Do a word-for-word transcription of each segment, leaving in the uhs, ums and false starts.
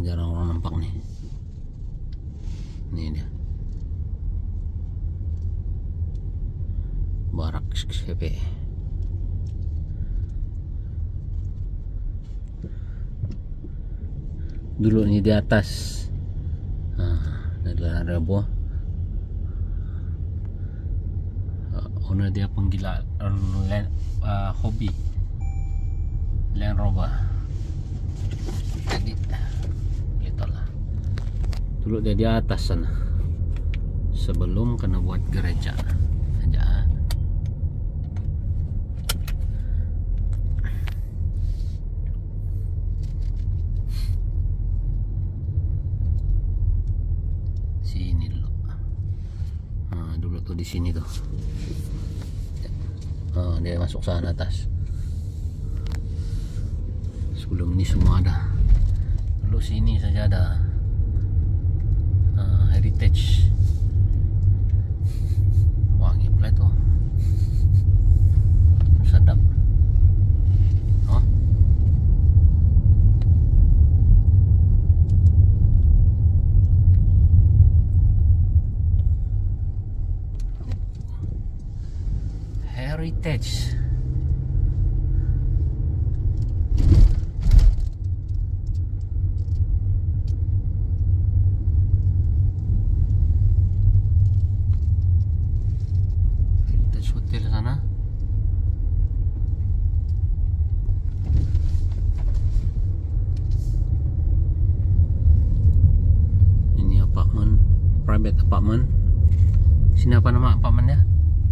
jarang orang nampak nih. Ini dia Barak C P. Dulu ini di atas. Nah, adalah Rebo. Uh, owner dia penggila uh, land, uh, hobi Land Rover. Jadi itulah. Dulu dia di atas sana. Sebelum kena buat gereja aja. Sini dulu. Nah, dulu tuh di sini tuh. Nah, dia masuk sana atas. Sebelum ini semua ada. Dulu sini saja ada uh, heritage. Wangi pula tuh. Sedap. Oh. Heritage. Heritage Hotel sana. Ini apartemen, private apartment. Sini apa nama apartemennya?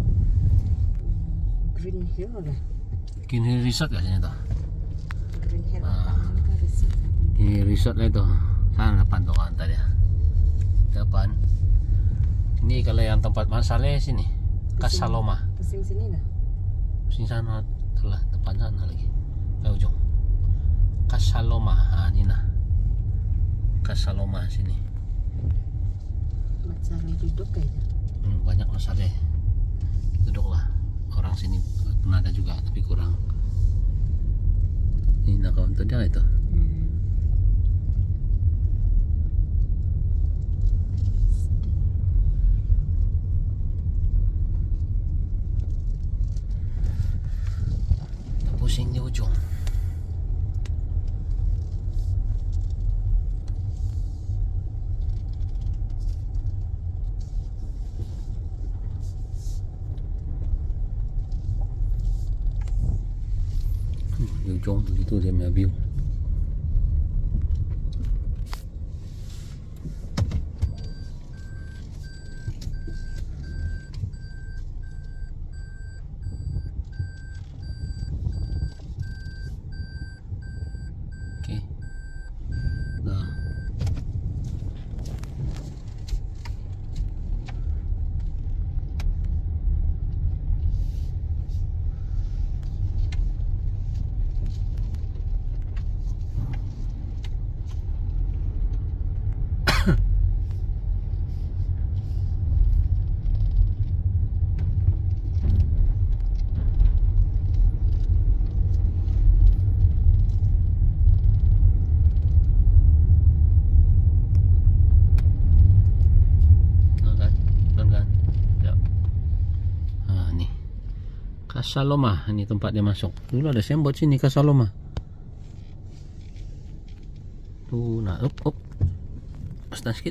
Green Hill lah. Green Hill Resort gak sini tuh? Green Hill Ah. apartemen ke resort. Ini resort lah itu. Sana depan tuh kan tadi ya. Depan. Ini kalau yang tempat masalnya sini. Kasaloma. Pusing sini dah. Sini sana telah depan sana lagi. Ke ujung. Kasaloma. Ah, ini nah. Kasaloma sini. Macam duduk kayaknya. Hmm, banyak masalah. Duduklah. Orang sini pernah ada juga tapi kurang. Ini nak kawan dia itu. Hmm. Pusing di ujung. Hmm, di ujung begitu dia punya view. Oke. Nah. Kasaloma, ini tempat dia masuk. Dulu ada signboard sini Kasaloma. Tuh, nah, up, up. Pasta sikit.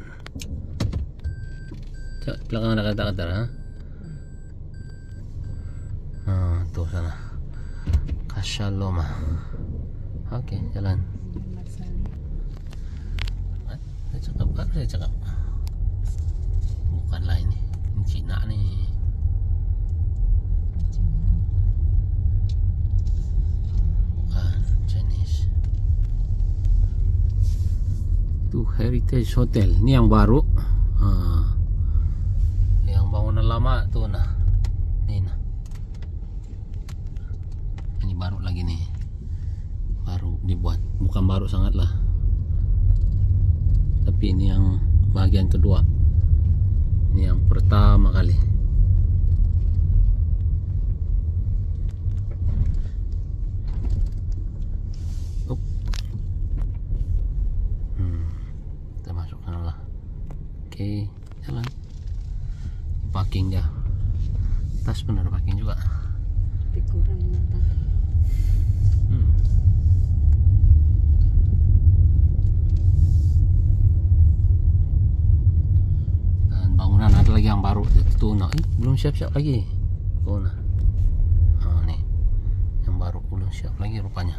Cak, belakang ada kata-kata, ha? Ah, tuh sana. Kasaloma. Oke, jalan. Saya cakap kan, saya cakap. Bukanlah ini, ini Cina nih. Tuh Heritage Hotel. Ini yang baru. Ah. Yang bangunan lama tuh nah. Ini nah. Ini baru lagi nih. Baru dibuat. Bukan baru sangat lah. Tapi ini yang bagian kedua. Ini yang pertama kali. Oke, jalan. Parking dia. Tas pun ada parking juga. Tapi kurang mata. Hmm. Dan bangunan ada lagi yang baru itu nah, eh, belum siap-siap lagi. Oh nah. Ah, nih. Yang baru belum siap lagi rupanya.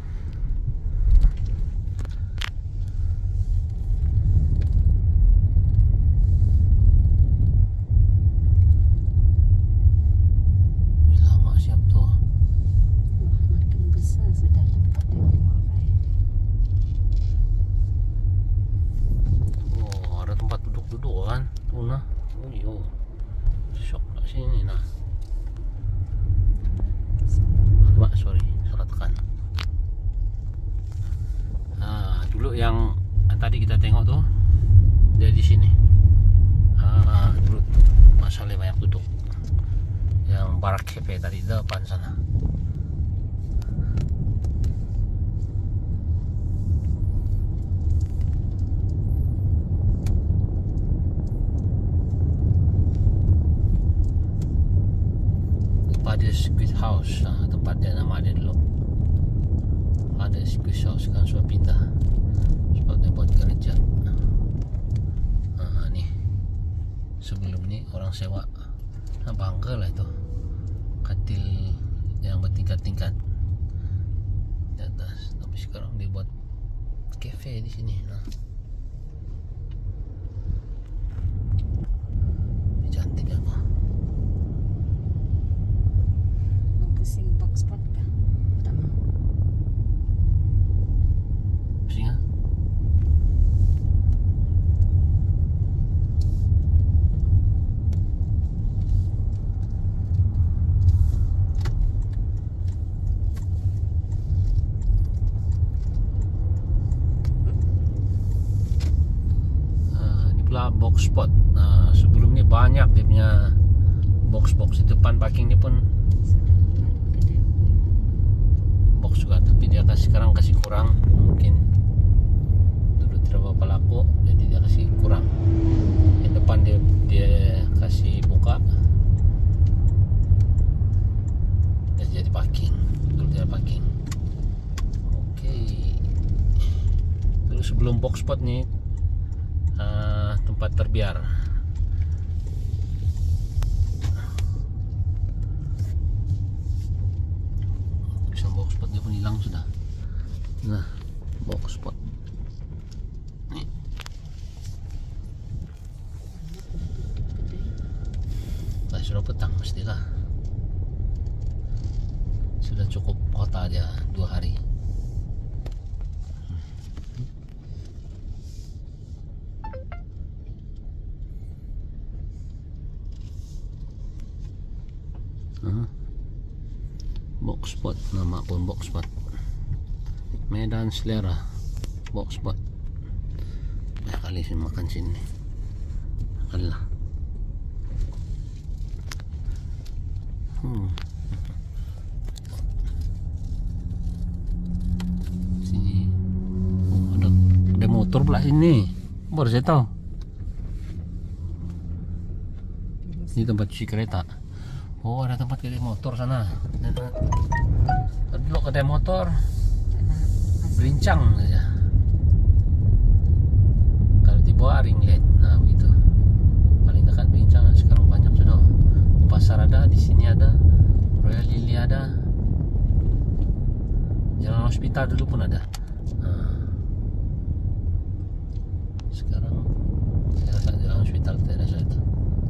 Yang tadi kita tengok tuh dia di sini. Ah, dulu masalah banyak duduk. Yang barak cafe tadi depan sana. Pada Squid House, nah, tempatnya nama dia dulu. Ada Squid House kan sudah pindah. Sebabnya buat kerja. Nah, nih sebelum ini orang sewa. Nah, bangga lah itu katil yang bertingkat-tingkat di atas. Tapi sekarang dia buat cafe di sini. Nah, ini cantik apa? Mau pusing box spot kah? Tak mau. Pusing ah? Box spot. Nah, sebelum ini banyak dia punya box-box di depan parking ni pun box juga, tapi dia kasih sekarang kasih kurang, mungkin dulu tidak berapa laku, jadi dia kasih kurang. Yang depan dia dia kasih buka, dia jadi parking. Dulu dia parking. Oke. Dulu sebelum box spot ni Uh, tempat terbiar. Bisa box spot dia pun hilang sudah. Nah, box spot. Nih. Nah, sudah petang mestilah. Sudah cukup kota aja dua hari. Uh, box spot, nama pun box spot. Medan Selera box spot. Banyak kali saya makan sini. Alah. Hmm. Sini. Oh, ada ada motor pula sini. Baru saya tahu. Ini tempat cuci kereta. Oh, ada tempat kedai motor sana. Dulu kedai motor berincang saja. Kalau di bawah ringlet, nah begitu. Paling dekat berincang. Sekarang banyak sudah. Di pasar ada, di sini ada, Royal Lily ada, Jalan Hospital dulu pun ada. Nah, sekarang saya rasa Jalan Hospital tidak ada itu.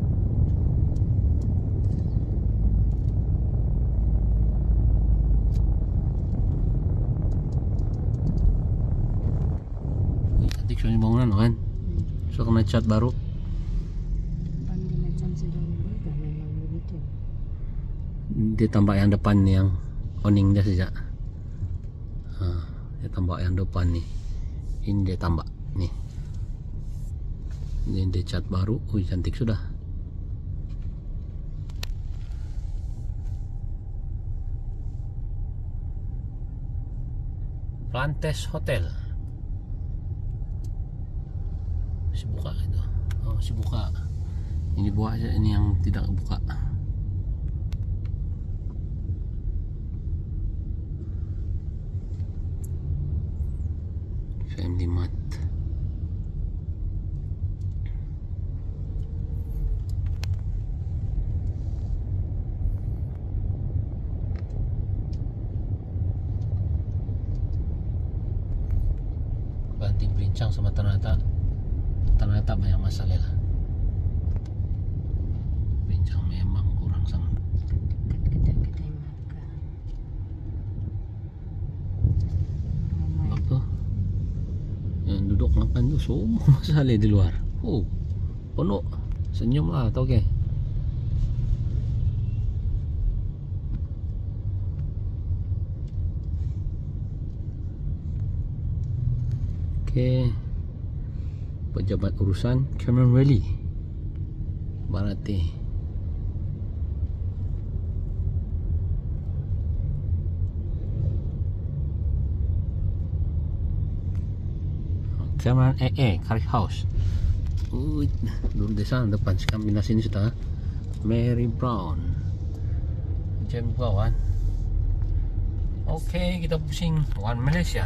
Soalnya bangunan kan, so kena cat baru. Pandai macam sudah berbeda, memang begitu. Dia tambah yang depan nih, yang oning dia saja. Ha, dia tambah yang depan nih. Ini dia tambah nih. Ini dia cat baru. Wih, cantik sudah. Plantes Hotel. Masih buka itu. Oh, masih buka. Ini buah aja, ini yang tidak buka. Family Mart. Banting Berincang sama Tanah Abang. Tanah Abang banyak masalah lah. Berincang memang kurang sama. Kedai-kedai makan. Ramai. Apa? Yang duduk makan tu semua masalah di luar. Oh, penuh. Senyum lah, tau ke? Okay. Pejabat urusan Cameron Valley Barate. Cameron A A Curry House. Uh, dulu di sana depan kami di sini sudah. Mary Brown. Jam kawan. Oke, kita pusing One Malaysia.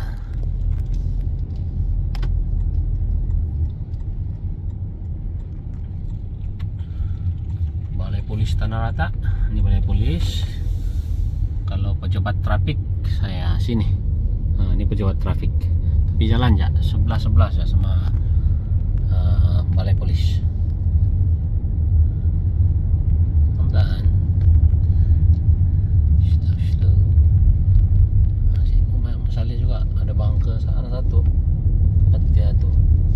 Balai Polis Tanah Rata. Ini balai polis. Kalau pejabat trafik saya sini. Nah, ini pejabat trafik. Tapi jalan ya sebelah-sebelah ya sama uh, balai polis. Pelan-pelan. Slow-slow. Masih lumayan masalah juga. Ada bangka sana satu. Tempat dia tu.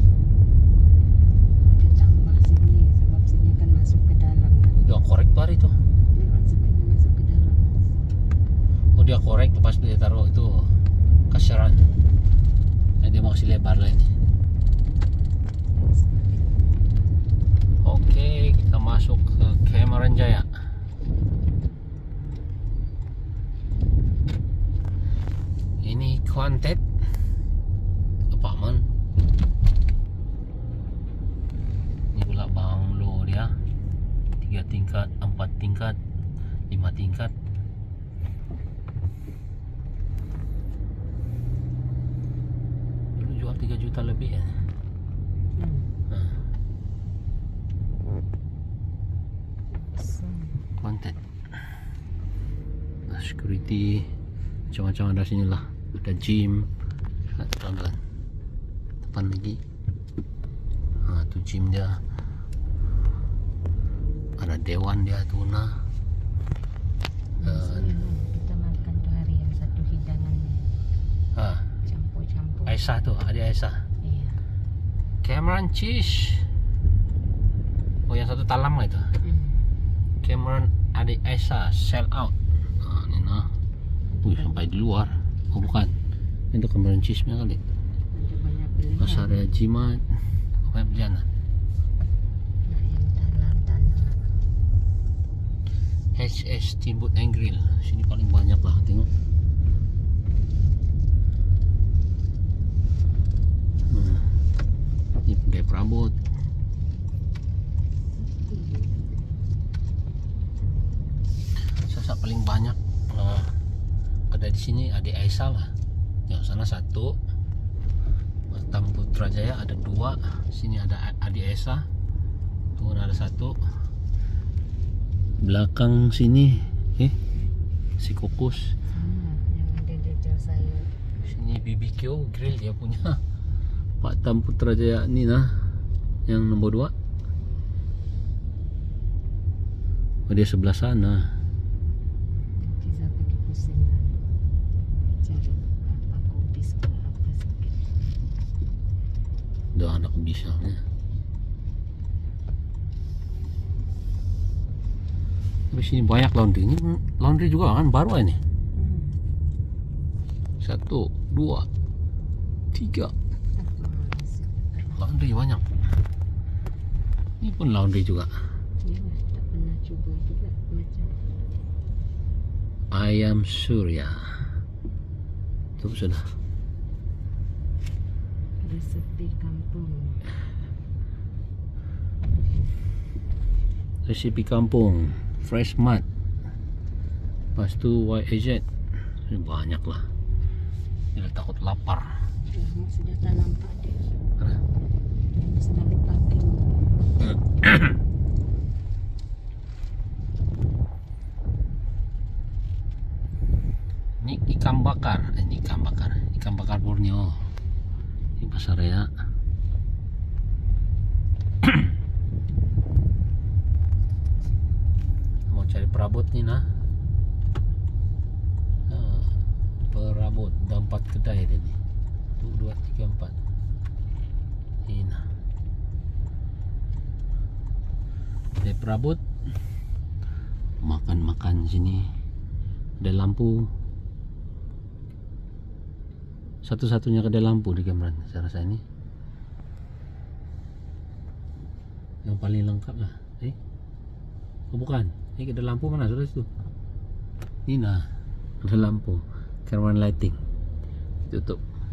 Tambah sini sebab sini kan masuk ke dalam. Dia korek tu hari tu. Memang sebaiknya masuk ke dalam. Oh, dia korek lepas dia taruh itu kasaran. Yang dia mau kasih lebar lah ini. Oke, kita masuk ke Cameron Jaya. Ini Quantet apartment. Ini pula banglo dia. Tiga tingkat, empat tingkat, lima tingkat. Dulu jual tiga juta lebih ya. Hmm. Konten security macam-macam ada sini lah. Ada gym. Pelan-pelan depan lagi. Ha, tu gym dia. Ada dewan dia tu nah. Dan Kita makan tu hari yang satu hidangan ha, campur-campur. Aisyah tu, adik Aisyah. Iya. Cameron Cheese. Oh, yang satu talam lah itu. Hmm. Cameron adik Aisyah sell out. Ha, ni nah. Ui, sampai di luar. Oh, bukan. Itu Cameron Cheese punya kali. Ada banyak pilihan. Pasaraya Jimat. Apa yang berjana? Nah, yang dalam tanah. H S Steamboat and Grill. Sini paling banyak lah, tengok. Hmm. Ini kedai perabot. Sasa paling banyak uh, kedai di sini adik Aisyah lah. Yang sana satu. Batam Putrajaya ada dua. Sini ada adik Aisyah. Tuh ada satu. Belakang sini eh si Kokus. Sama yang ada jejak saya. Sini B B Q grill dia punya. Batam Putrajaya ni nah yang nombor dua. Oh, dia sebelah sana. Kita pergi pusing lah. Cari apa kopi sebelah apa sikit. Dah anak bisanya. Tapi sini banyak laundry. Ini laundry juga kan baru ini. Hmm. Satu, dua, tiga. Apa masih Laundry banyak. Ini pun laundry juga. ya, tak pernah cuba juga macam Ayam Surya. Itu sudah. resepi kampung. Resipi kampung, fresh mud. Lepas tu Y A Z. Ini banyak lah. Dia takut lapar. Sudah tak nampak dia. Mana? Yang sedang dipakai. Ini ikan bakar. Ini ikan bakar. Ikan bakar Borneo. Ini pasar raya. Mau cari perabot nih nah. Nah, perabot ada empat kedai dia nih. Satu, dua, tiga, empat. Ini nah. Kedai perabot. Makan-makan sini. Ada lampu. Satu-satunya kedai lampu di Kemran saya rasa ini. Yang paling lengkap lah. Eh? Oh bukan. Ini kedai lampu mana sudah itu? Ini nah. Ada lampu. Kemran lighting. Tutup.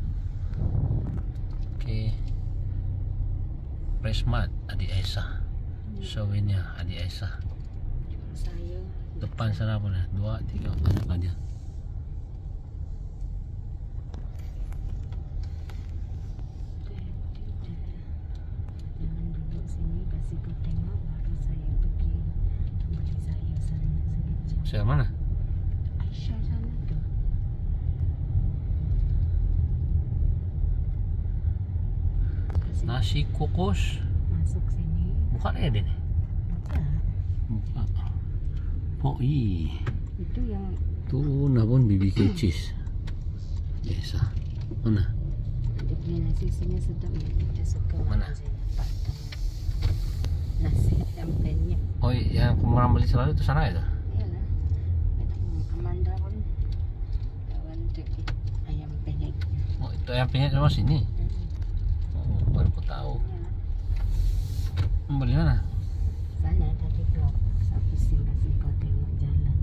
Oke. Okay. Fresh mud Adik Aisyah. Souvenir Adik Aisyah. Saya. Depan sana pun dah. Dua, tiga, banyak aja. Jangan duduk sini, kasih kau tengok baru saya pergi beli sayur sana sekejap. Saya mana? Aisyah sana tu. Kasih Nasi kokos. masuk sini. Bukan ada ni. Buka. Bukan. Oh i. Itu yang Tu nah pun B B Q cheese. Biasa. Mana? dia punya nasi sini sedap ya. Kita suka Mana? makan sini. Patang. Nasi ayam penyet. Oh yang kemarin beli selalu itu sana itu. Iyalah. Amanda pun kawan tu ayam penyet. Oh itu yang penyet sama sini. Oh baru aku tahu. Ya. Beli mana? Sana tadi blok. Saya pusing kasih kau tengok jalan.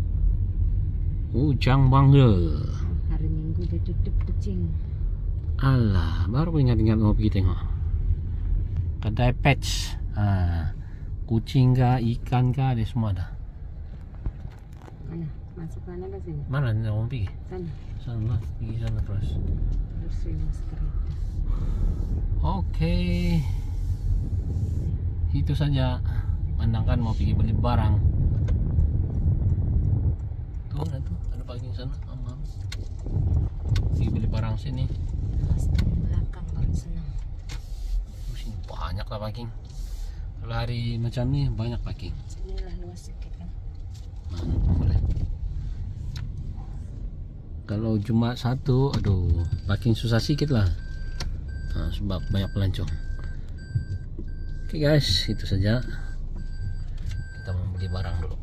Ujang Bangga. Hari Minggu dia tutup kucing. Alah, baru aku ingat-ingat mau pergi tengok. Kedai pets. Ha, kucing kah, ikan kah, ada semua ada. Mana? Masuk mana ke sini? Mana ni mau pergi? Sana. Sana, pergi sana terus. Terus mas kereta. Okey. Itu saja. Pandangkan mau pergi beli barang. Tuh, ada tuh, ada parking sana. Aman. Pergi beli barang sini. Pas di belakang baru senang. Oh, sini banyak lah parking. Kalau hari macam ni banyak parking. Sinilah luas sikit kan. Mana boleh. Kalau Jumaat satu, aduh, parking susah sikit lah. Ha, sebab banyak pelancong. Oke guys, itu saja. Kita mau beli barang dulu.